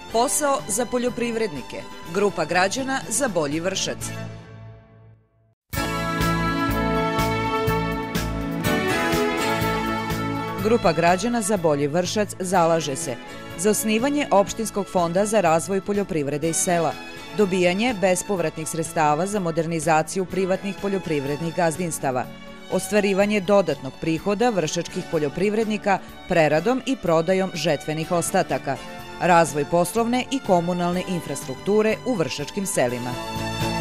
Posao za poljoprivrednike. Grupa građana za bolji Vršac. Grupa građana za bolji Vršac zalaže se za osnivanje opštinskog fonda za razvoj poljoprivrede i sela, dobijanje bespovratnih sredstava za modernizaciju privatnih poljoprivrednih gazdinstava, ostvarivanje dodatnog prihoda vršačkih poljoprivrednika preradom i prodajom žetvenih ostataka, razvoj poslovne i komunalne infrastrukture u vršačkim selima.